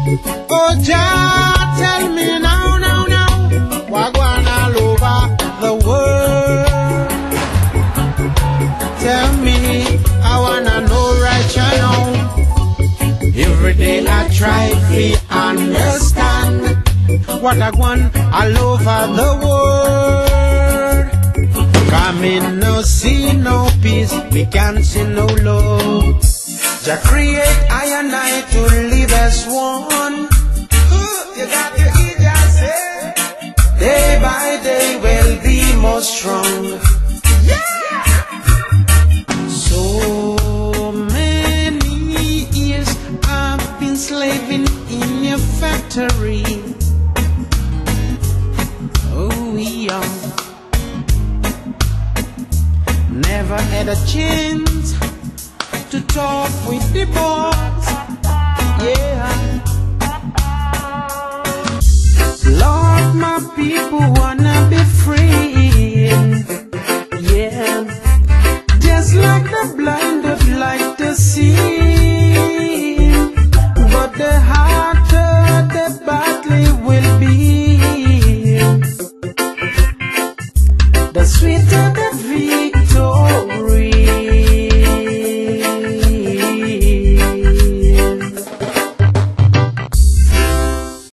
Oh, Jah, tell me now, now, now, what going all over the world? Tell me, I wanna know right now. Every day I try to understand what I want all over the world. Come in, no see no peace, we can't see no love. Jah create I and I to live as one. You got to eat yourself. Day by day we'll be more strong. Yeah! So many years I've been slaving in your factory. Oh, yeah. Never had a chance to talk with the boy.